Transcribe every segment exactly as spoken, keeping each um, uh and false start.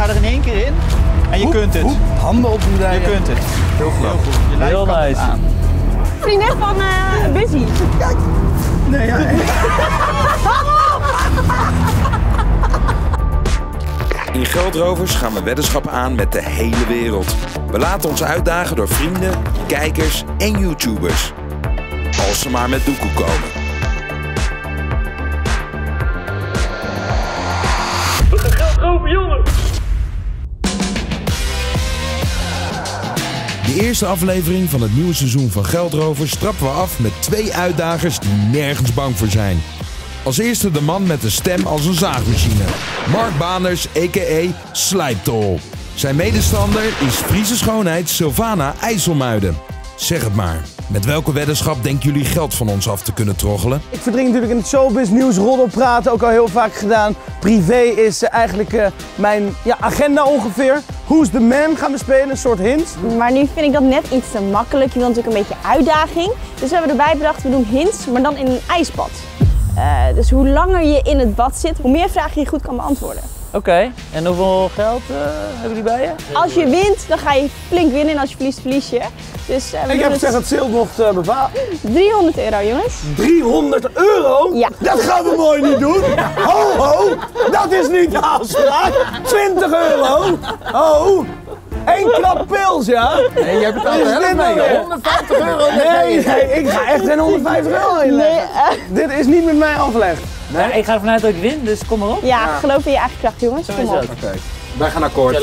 ga er in één keer in en je Hoe, kunt het. Hoe? Handen op de medaille. Je kunt het. Heel goed. Heel goed. Je lijf Heel kan het nice. aan. Vriendin van uh, Busy. Kijk. Nee, ja. In Geldrovers gaan we weddenschappen aan met de hele wereld. We laten ons uitdagen door vrienden, kijkers en YouTubers. Als ze maar met doekoe komen. We gaan geld kopen, jongen! De eerste aflevering van het nieuwe seizoen van Geldrovers trappen we af met twee uitdagers die nergens bang voor zijn. Als eerste de man met de stem als een zaagmachine. Mark Baanders, a k a. Slijptol. Zijn medestander is Friese schoonheid Sylvana IJsselmuiden. Zeg het maar, met welke weddenschap denken jullie geld van ons af te kunnen troggelen? Ik verdring natuurlijk in het showbiz nieuws, roddelpraten, ook al heel vaak gedaan. Privé is uh, eigenlijk uh, mijn ja, agenda ongeveer. Who's the man gaan we spelen, een soort hint. Maar nu vind ik dat net iets te makkelijk. Je wil natuurlijk een beetje uitdaging. Dus we hebben erbij bedacht, we doen hints, maar dan in een ijsbad. Uh, dus hoe langer je in het bad zit, hoe meer vragen je goed kan beantwoorden. Oké, okay. En hoeveel geld uh, hebben jullie bij je? Als je wint, dan ga je flink winnen en als je verliest, verlies je. Dus, uh, ik heb gezegd dat Sil mocht uh, bepalen. driehonderd euro, jongens. driehonderd euro? Ja. Dat gaan we mooi niet doen. Ho, ho, dat is niet de afspraak. twintig euro. Ho. Eén klap pils, ja? Nee, jij betaalt de helft mee. honderdvijftig euro. Nee, nee, ik ga echt geen honderdvijftig euro inleggen. Nee, uh... Dit is niet met mij afgelegd. Nee, ja, ik ga ervan uit dat ik win, dus kom maar op. Ja, ja. Geloof in je eigen kracht, jongens. Zo kom op. Oké. Okay. Wij gaan akkoord.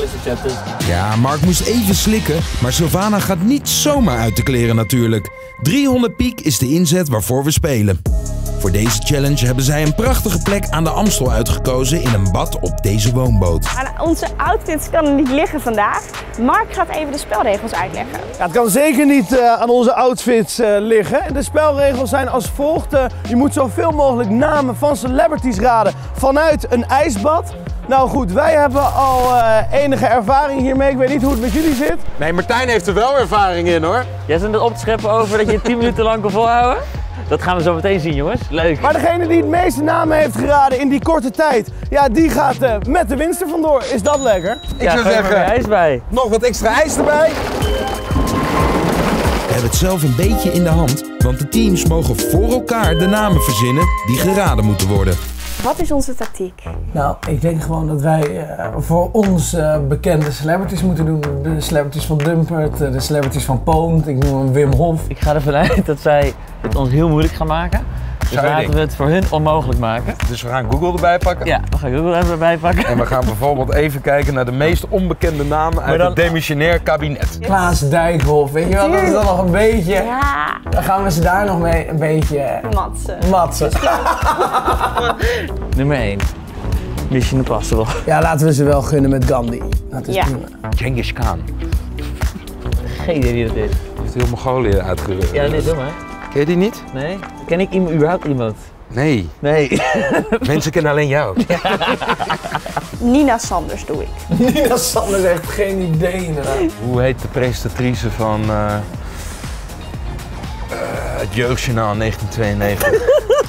Ja, Mark moest even slikken, maar Sylvana gaat niet zomaar uit de kleren natuurlijk. driehonderd piek is de inzet waarvoor we spelen. Voor deze challenge hebben zij een prachtige plek aan de Amstel uitgekozen in een bad op deze woonboot. Maar onze outfits kan er niet liggen vandaag. Mark gaat even de spelregels uitleggen. Ja, het kan zeker niet uh, aan onze outfits uh, liggen. De spelregels zijn als volgt. Uh, je moet zoveel mogelijk namen van celebrities raden vanuit een ijsbad. Nou goed, wij hebben al uh, enige ervaring hiermee. Ik weet niet hoe het met jullie zit. Nee, Martijn heeft er wel ervaring in hoor. Jij zit het op te scheppen over dat je tien minuten lang kan volhouden? Dat gaan we zo meteen zien, jongens. Leuk. Maar degene die het meeste namen heeft geraden in die korte tijd, ja, die gaat uh, met de winst er vandoor. Is dat lekker? Ik ja, zou zeggen, ijs bij. Nog wat extra ijs erbij. We hebben het zelf een beetje in de hand, want de teams mogen voor elkaar de namen verzinnen die geraden moeten worden. Wat is onze tactiek? Nou, ik denk gewoon dat wij uh, voor ons uh, bekende celebrities moeten doen. De celebrities van Dumpert, de celebrities van Poont, ik noem hem Wim Hof. Ik ga ervan uit dat zij het ons heel moeilijk gaan maken. Dus laten we het voor hun onmogelijk maken. Dus we gaan Google erbij pakken. Ja, we gaan Google even erbij pakken. En we gaan bijvoorbeeld even kijken naar de meest onbekende namen uit dan... het demissionair kabinet. Klaas Dijkhoff, weet je wel, dat is dan nog een beetje... Ja. Dan gaan we ze daar nog mee een beetje... Matsen. Matsen. Nummer één. Mission Impossible. Ja, laten we ze wel gunnen met Gandhi. Dat is ja. prima. Genghis Khan. Geen idee wie dat is. Die heeft heel Mongolië uitgerust. Ja, dat is hem hè. Ken je die niet? Nee. Ken ik iemand, überhaupt iemand? Nee. Nee. Mensen kennen alleen jou. Nina Sanders doe ik. Nina Sanders heeft geen idee inderdaad. Hoe heet de presentatrice van uh, uh, het Jeugdjournaal negentien tweeënnegentig?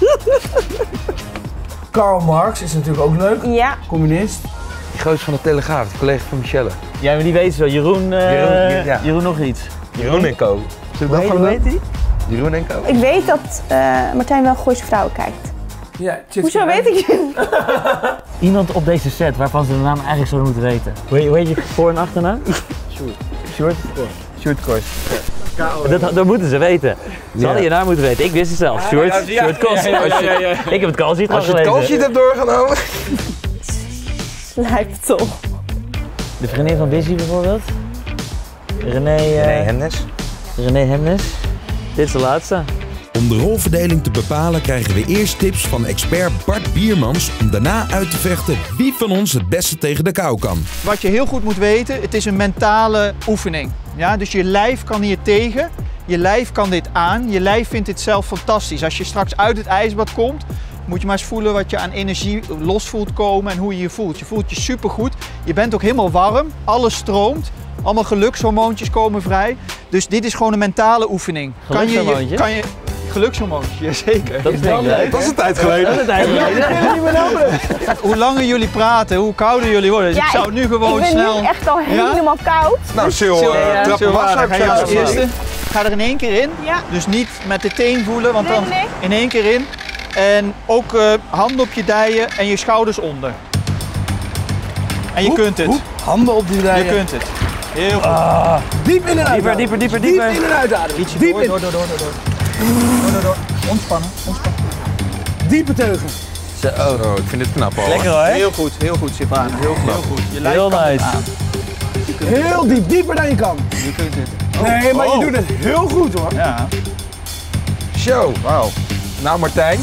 Karl Marx is natuurlijk ook leuk. Ja. Communist. Die gozer van de Telegraaf, de collega van Michelle. Ja, maar die weet zo. Jeroen, uh, Jeroen, ja. Jeroen nog iets. Jeroen en Co. Hoe heet, hoe heet die? Jeroen en Co. Ik weet dat uh, Martijn wel Gooise Vrouwen kijkt. Ja, hoezo weet ik het? Iemand op deze set waarvan ze de naam eigenlijk zouden moeten weten. Hoe heet, hoe heet je voor- en achternaam? Sjoerd. Sjoerd? Sjoerd Kors. Dat, dat moeten ze weten. Ze hadden je naam moeten weten. Ik wist het zelf. Sjoerd, Sjoerd Kors. Ik heb het call sheet al gelezen. Als je het call sheet hebt doorgenomen. Slijptol. De vriendin van Busy bijvoorbeeld. René... Uh, René Hemnes. René Hemnes. Dit is de laatste. Om de rolverdeling te bepalen krijgen we eerst tips van expert Bart Biermans om daarna uit te vechten wie van ons het beste tegen de kou kan. Wat je heel goed moet weten, het is een mentale oefening. Ja, dus je lijf kan hier tegen, je lijf kan dit aan, je lijf vindt dit zelf fantastisch. Als je straks uit het ijsbad komt, moet je maar eens voelen wat je aan energie los voelt komen en hoe je je voelt. Je voelt je supergoed, je bent ook helemaal warm, alles stroomt. Allemaal gelukshormoontjes komen vrij. Dus dit is gewoon een mentale oefening. Gelukshormoontjes? Kan je, kan je, Gelukshormoon, jazeker. Dat is denk ik leuk. Dat is een tijd geleden. Dat is een tijd geleden. Niet meer nodig. Hoe langer jullie praten, hoe kouder jullie worden. Dus Ja, ik zou nu gewoon ik ben snel... nu echt al helemaal koud. Nou, Sil, Sil, uh, ja. trap hem af, zou ik Ga je als zeggen. eerste, ga er in één keer in. Ja. Dus niet met de teen voelen, want Nee, dan nee. in één keer in. En ook uh, handen op je dijen en je schouders onder. En je Hoep, kunt het. hoep, handen op die Je dijen. kunt het. Heel goed. Ah, diep in en uit. Dieper, dieper, dieper, Diep dieper. in en uitademen. Ietsje Diep door, in. door, door, door, door, door. Door, door, door. Ontspannen, ontspannen. Diepe teugen. Zo. Oh, ik vind dit knap al. Lekker hoor. Heel goed, heel goed, Sylvana. Heel, heel goed. Je lijf Heel kan het nice. aan. Heel diep, dieper dan je kan. Je kunt het. Nee, maar je Oh. doet het heel goed hoor. Ja. Show. Wauw. Nou, Martijn.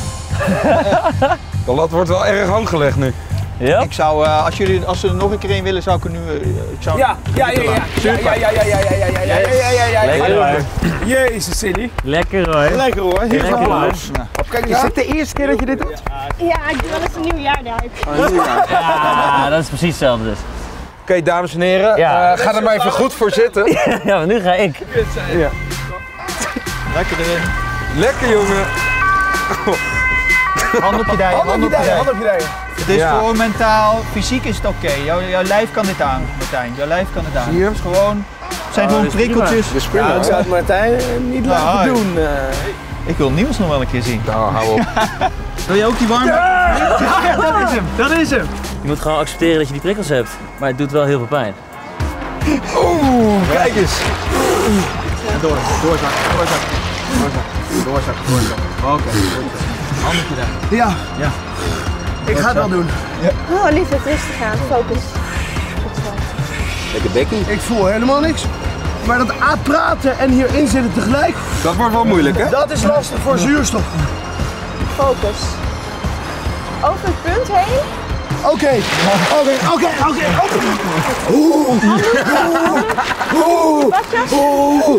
De lat wordt wel erg hoog gelegd nu. Ja? Ik zou, uh, als jullie, als ze er nog een keer in willen, zou ik er nu... Uh, ik zou Ja, ja, ja, ja. Ja, ja, ja, ja, ja, ja, ja, ja, ja, ja, ja, ja. Lekker hoor. Jezus, Silly. Lekker hoor. Lekker hoor. Heel Lekker veel hoor. applaus. Kijk, is dit de eerste keer dat je dit doet? Ja, ik doe wel eens een nieuwjaarduik. Ja, dat is precies hetzelfde dus. Oké, okay, dames en heren. Ja. Uh, ga er maar even goed voor zitten. Ja, maar nu ga ik. Ja. Lekker erin. Lekker, jongen. Hand op je dijen, Hand op je dijen, hand op je dijen. Het is Ja. voor mentaal, fysiek is het oké. Jouw, jouw lijf kan dit aan, Martijn. Jouw lijf kan het aan. Zie je? Het is gewoon, het zijn Oh, gewoon dit is prima. prikkeltjes. Je springt Ja, ik zou het Martijn eh, niet Ja, laten ja. doen. eh. Ik wil Niels nog wel een keer zien. Nou, hou op. Wil je ook die warme? Ja, dat is hem, dat is hem. Je moet gewoon accepteren dat je die prikkels hebt. Maar het doet wel heel veel pijn. Oeh, kijk eens. En door, doorzak, doorzak, doorzak, doorzak, doorzak. Oké, okay. Hand op je dijen. Ja, Ja. ik ga het wel doen. Oh, lief, het rustig aan. Focus. Lekker bekkie. Ik voel helemaal niks. Maar dat A praten en hierin zitten tegelijk, Dat wordt wel moeilijk, hè? dat is lastig voor zuurstof. Focus. Over het punt heen. Oké, oké, oké, oké, oké. Oeh, oeh, Bakjes. oeh,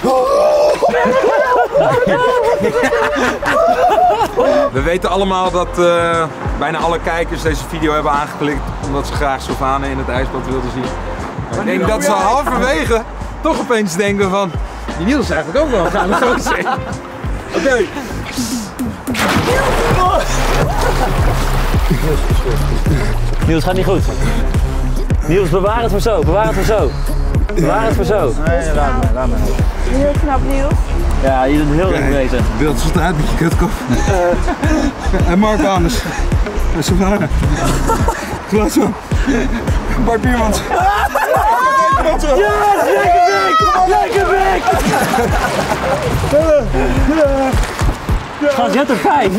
We weten allemaal dat uh, bijna alle kijkers deze video hebben aangeklikt omdat ze graag Sylvana in het ijsbad wilden zien. Maar ik denk dat ze halverwege toch opeens denken van, die Niels is eigenlijk ook wel een gaande gozer. Oké. Niels, gaat niet goed. Niels, bewaar het voor zo. Bewaar het voor zo. Bewaar het voor zo. Nee, laat maar, laat maar. Heel knap, Niels. Ja, je bent heel erg bezig. Beeld zit eruit met je kutkop. En Mark Anders. En Sylvana. Klasman. Bart Biermans. Ja, lekker bek! Lekker bek! Gast, je hebt er vijf.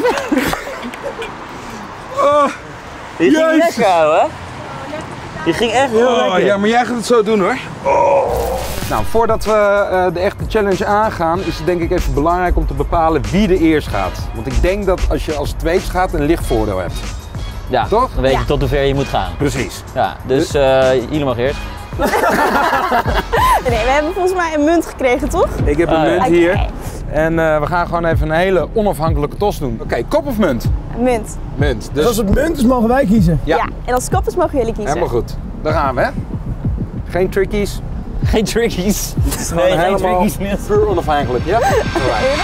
Je ging Jezus. lekker, ouwe. Je ging echt heel Oh, lekker. ja, maar jij gaat het zo doen hoor. Nou, voordat we uh, de echte challenge aangaan, is het denk ik even belangrijk om te bepalen wie er eerst gaat. Want ik denk dat als je als tweede gaat, een licht voordeel hebt. Ja, Toch? dan weet je Ja. tot hoe ver je moet gaan. Precies. Ja, dus uh, jullie mag eerst. Nee, we hebben volgens mij een munt gekregen, toch? Ik heb een Ah, ja. munt Oké. hier. En uh, we gaan gewoon even een hele onafhankelijke tos doen. Oké, okay, kop of munt? Munt. Munt. Dus als Dus het munt is, mogen wij kiezen. ja, Ja. En als koppels mogen jullie kiezen. helemaal goed. Daar gaan we, hè? Geen trickies. Geen trickies. Gewoon Nee, geen helemaal trickies meer. puur onafhankelijk, ja? Alright.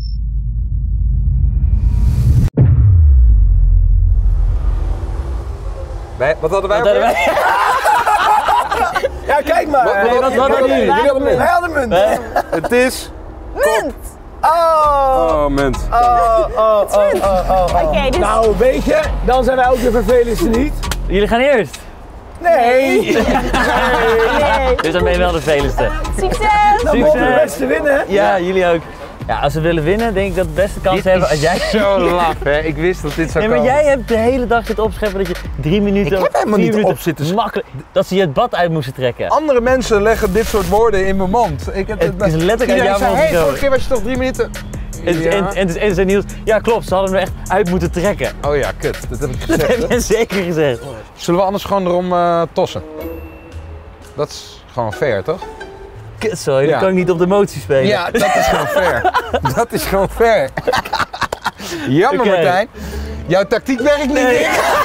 Wij, wat hadden wij Wat ook hadden weer? wij? Ja, kijk maar. Wat- Nee, wat, wat hadden jullie? Jullie hadden munt. Wij hadden munt. Hè? Het is... Munt! Oh, Oh, munt. oh, oh, oh, oh, oh, oh. Oké, dus... Nou, weet je, dan zijn wij ook de vervelendste niet. Jullie gaan eerst. Nee. Nee. Dus dan ben je wel de velendste. Succes! Dan mogen de beste winnen, hè? Ja, jullie ook. Ja, als we willen winnen, denk ik dat we de beste kans hebben als jij... Zo laf, hè? Ik wist dat dit zou Nee, maar komen. jij hebt de hele dag zitten opscheppen dat je drie minuten... Ik heb helemaal vier niet minuten op zitten- Makkelijk, dat ze je het bad uit moesten trekken. Andere mensen leggen dit soort woorden in mijn mond. Ik heb, Het is letterlijk uit Iedereen jouw zei, mond hey, gekomen. vorige keer was je toch drie minuten? En, Ja. en, en, en, en zei Niels, ja klopt, ze hadden hem er echt uit moeten trekken. Oh ja, kut. Dat heb ik Dat gezegd. heb hè? je zeker gezegd. Zullen we anders gewoon erom uh, tossen? Dat is gewoon fair, toch? Kut zo, dan Ja. kan ik niet op de motie spelen. Ja, dat is gewoon fair. Dat is gewoon fair. Jammer, Oké. Martijn. Jouw tactiek werkt niet. Nee.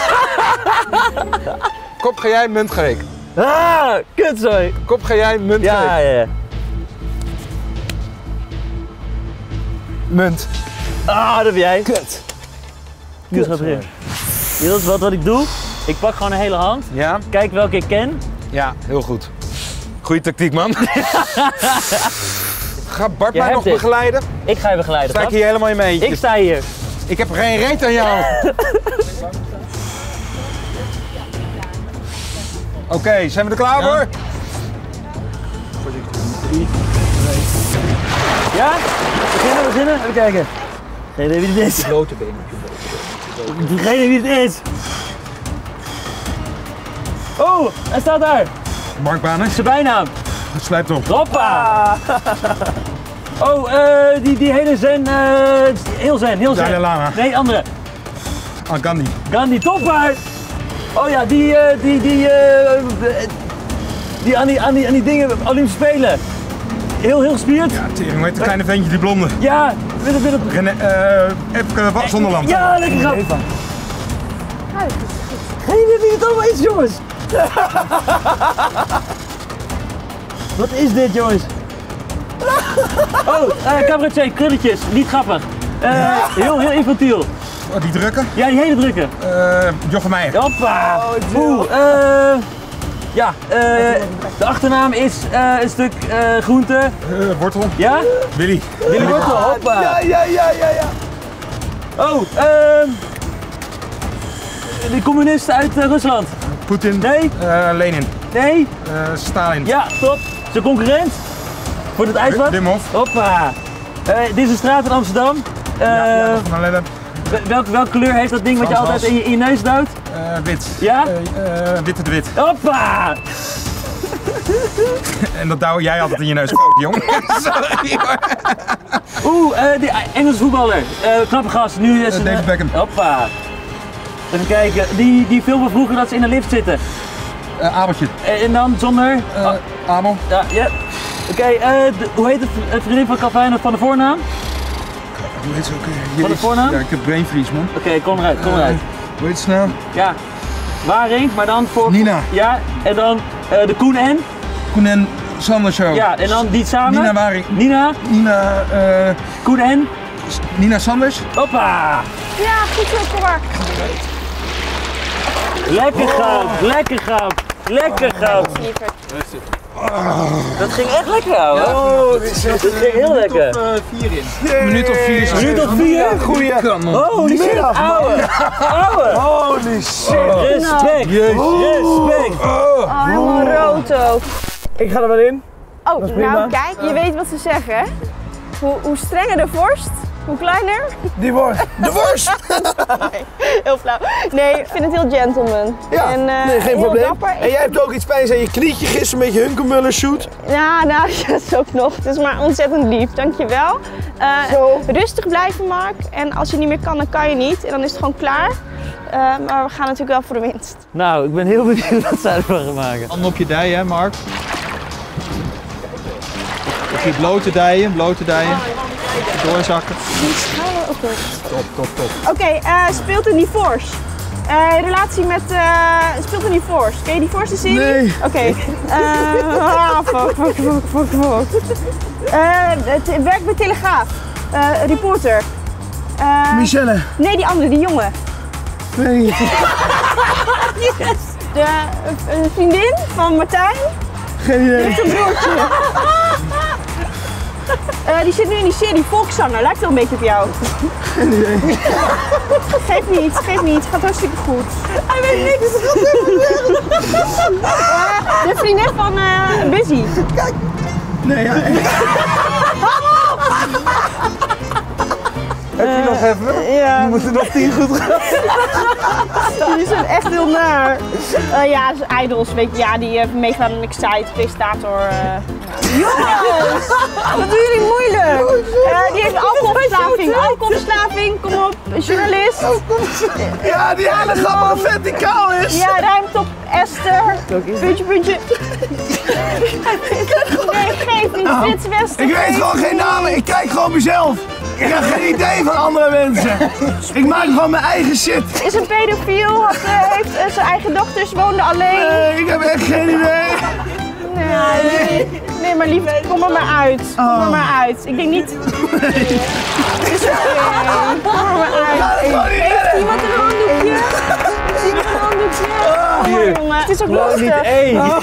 Kop ga jij, munt ga ik. Ah, kut zo. Kop ga jij, munt ga Ja, ik. ja, ja. Munt. Ah, dat heb jij. Kut. Niels gaat erin. Niels, wat, wat ik doe, ik pak gewoon een hele hand. Ja? Kijk welke ik ken. Ja, heel goed. Goeie tactiek, man. Ga Bart Je mij hebt nog dit. begeleiden? Ik ga je begeleiden. Sta ik grap. hier helemaal in mee? Ik sta hier. Ik heb geen reet aan jou. Oké, okay, zijn we er klaar voor? Ja? Beginnen, beginnen. Even kijken. Geen idee wie dit is. Geen idee wie het is. Oh, hij staat daar. Mark Baners. Zijn bijnaam. Slijpt op. Hoppa. Oh, eh, die, die hele zen, eh, heel zen, heel zen. Dalai Lama. Nee, andere. Ah, Gandhi. Gandhi, toppaard. Oh ja, die, eh, die, die, eh, die aan die, aan die, aan die dingen, Olympische Spelen. Heel, heel gespierd. Ja, tering, hoe heet de kleine ventje, die blonde? Ja, met met René, eh, Epke van Zonderland. Ja, lekker grap. Geen idee wie het allemaal is, jongens. Wat is dit, jongens? Oh, uh, cabaretier, krulletjes, niet grappig. Uh, heel, heel infantiel. Oh, die drukken? Ja, die hele drukke. Uh, Jochem Meijer. Hoppa. Oeh, uh, ja, uh, de achternaam is uh, een stuk uh, groente. Uh, wortel. Ja? Willy. Willy Wortel, hoppa. Ja, ja, ja, ja, ja. Oh, uh, de communisten uit uh, Rusland. Poetin. Nee. Uh, Lenin. Nee. Uh, Stalin. Ja, top. Zijn concurrent. Voor het ijsbad. Wim Hof. Hoppa. Uh, dit is een straat in Amsterdam. Uh, ja, ja, van Lellen. welke, welke kleur heeft dat ding wat je Frans altijd in je, in je neus duwt? Uh, wit. Ja? Uh, uh, witte de wit. Hoppa. En dat douw jij altijd in je neus, jongen. Sorry hoor. Oeh, uh, die Engelse voetballer. Uh, knappe gast. Nu is uh, David Beckham. Hoppa. Even kijken. Die, die filmen vroeger dat ze in een lift zitten. Uh, Abeltje. Uh, en dan zonder... Uh, Abel. Ja, ja. Oké, okay, uh, hoe heet het, het vriendin van Calvijn van de voornaam? Hoe heet ze ook? Uh, van de voornaam? Ja, ik heb brainfreeze, man. Oké, okay, kom eruit, kom eruit. Uh, hoe heet ze nou? Ja, Waring, maar dan voor... Nina. Ja, en dan uh, de Koen en? Koen en Sander Show. Ja, en dan die samen? Nina Waring. Nina? Nina, uh... Koen en? Nina Sanders. Hoppa! Ja, goed zo, kom maar. Lekker goud, oh. lekker goud, lekker goud. Oh. Dat ging echt lekker, ouwe. Oh, dat ging heel lekker. Minuut of uh, vier in. Yeah. Minuut of vier. Minuut of vier? Goeie. Holy shit, ouwe. Ouwe. Holy shit. Oh. Respect, respect. Oh, helemaal rood ook. Ik ga er wel in. Oh, nou kijk, je weet wat ze zeggen, hè? Hoe, hoe strenger de vorst, hoe kleiner. Die worst. De worst! Nee, heel flauw. Nee, ik vind het heel gentleman. Ja, en, uh, nee, geen heel probleem. dapper. En jij hebt ook iets pijns aan je knietje gisteren met je hunkemuller shoot. Ja, nou, dat is ook nog. Het is maar ontzettend lief, dankjewel. Uh, Zo. Rustig blijven, Mark. En als je niet meer kan, dan kan je niet. En dan is het gewoon klaar. Uh, maar we gaan natuurlijk wel voor de winst. Nou, ik ben heel benieuwd wat zij ervan gaan maken. Handen op je dij, hè, Mark. Op je blote dijen, blote dijen. Doorzakken. Oké, Top, top, top. okay, uh, speelt een divorce. Uh, relatie met, uh, speelt een divorce. Ken je divorce de serie? Nee. Oké. Okay. Uh, ah, fuck, fuck, fuck, fuck, fuck. Uh, het werkt bij Telegraaf. Uh, reporter. Uh, Michelle. Nee, die andere, die jongen. Nee. Yes. De uh, vriendin van Martijn. Geen idee. Heeft een broertje. Uh, die zit nu in die serie Volkszanger, lijkt wel een beetje op jou. Geen idee. Geef niet, geef niet, het gaat hartstikke goed. Hij weet niks. uh, de vriendin van uh, Busy. Kijk. Nee, ja, echt. Heb je nog even? Ja. We moeten nog tien goed gaan. Die zijn echt heel naar. Uh, ja, dat is Idols, weet je, ja, die heeft meegedaan aan Excite, presentator. Uh. Jongens, wat doen jullie moeilijk? Uh, die heeft alcoholverslaving, alcoholverslaving, kom op, journalist. Ja, die hele grappige verticaal is. Ja, ruimtop Esther. Puntje, puntje. Nee, geef niet, Frits Wester. Ik weet gewoon geen namen, ik kijk gewoon mezelf. Ik heb geen idee van andere mensen. Ik maak gewoon mijn eigen shit. Is een pedofiel, had, uh, heeft uh, zijn eigen dochters, woonde alleen. Nee, ik heb echt geen idee. Nee, nee, maar lief, kom er maar uit. Kom er maar uit. Ik denk niet... Nee. Het is oké. Kom er maar uit. Heeft iemand een handdoekje? Heeft iemand een handdoekje? Oh, jongen. Het is ook lastig. Niet één.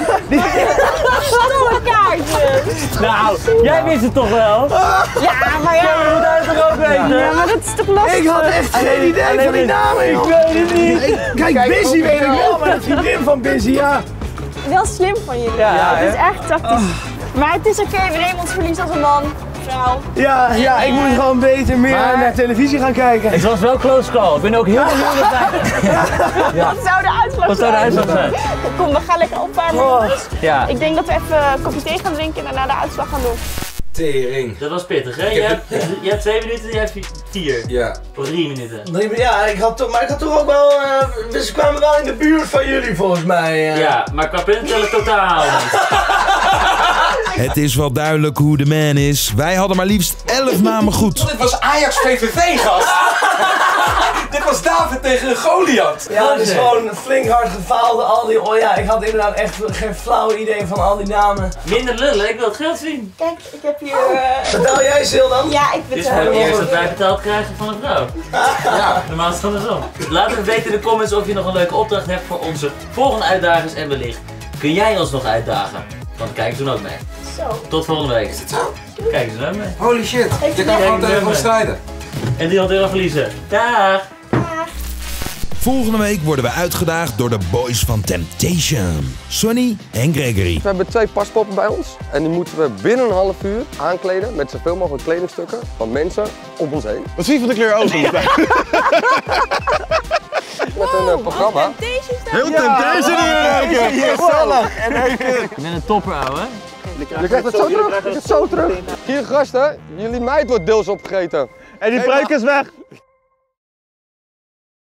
Stomme kaartjes. Nou, jij wist het toch wel? Ja, maar ja. Je moet uit toch ook weten? Ja, maar dat is toch lastig? Ik had echt geen idee van die namen, joh. Ik weet het niet. Kijk, Busy weet ik wel, maar de vriendin van Busy, ja. Wel slim van jullie. Ja, Ja, het is hè? echt tactisch. Maar het is oké, we nemen ons verlies als een man. Vrouw. Ja, ja, ik moet gewoon beter meer Maar- naar televisie gaan kijken. Het was wel close call. Ik ben ook heel benieuwd bij. Wat zou de uitslag Wat zou de zijn? uitslag zijn? Kom, we gaan lekker opwarmen, Oh. jongens. Ja, Ik denk dat we even een kopje thee gaan drinken en daarna de uitslag gaan doen. Tering. dat was pittig hè? Je hebt, je hebt twee minuten, jij hebt vier. Ja. Of drie minuten. Ja, ik had toch, maar ik had toch ook wel, uh, ze kwamen wel in de buurt van jullie volgens mij. Uh. Ja, maar qua punten tellen totaal niet. Het is wel duidelijk hoe de man is. Wij hadden maar liefst elf namen goed. Dit was Ajax V V V, gast. Dit was David tegen Goliath. Ja, het is gewoon flink hard gefaald. Al die, oh ja, ik had inderdaad echt geen flauw idee van al die namen. Minder lullen, ik wil het geld zien. Kijk, ik heb hier... Uh... Betaal jij Sil dan? Ja, ik Dit is betaal. voor het eerst dat wij betaald krijgen van een vrouw. Ja. Normaal is het andersom. Laat het weten in de comments of je nog een leuke opdracht hebt voor onze volgende uitdagers en wellicht kun jij ons nog uitdagen. Want kijk doen ook mee. Zo. Tot volgende week. Is het zo? Kijk eens ook mee. Holy shit. Je kan gewoon tegen ons strijden. En driehonderd euro verliezen. Dag! Volgende week worden we uitgedaagd door de boys van Temptation. Sonny en Gregory. We hebben twee paspoppen bij ons en die moeten we binnen een half uur aankleden met zoveel mogelijk kledingstukken van mensen om ons heen. Wat zie je van de kleur ogen? Met een uh, programma. Heel Temptation hier, gezellig. Ik ben een topper, ouwe. Je krijgt het zo terug. Je krijgt het zo terug. Hier gasten, jullie meid wordt deels opgegeten. En die pruik is weg.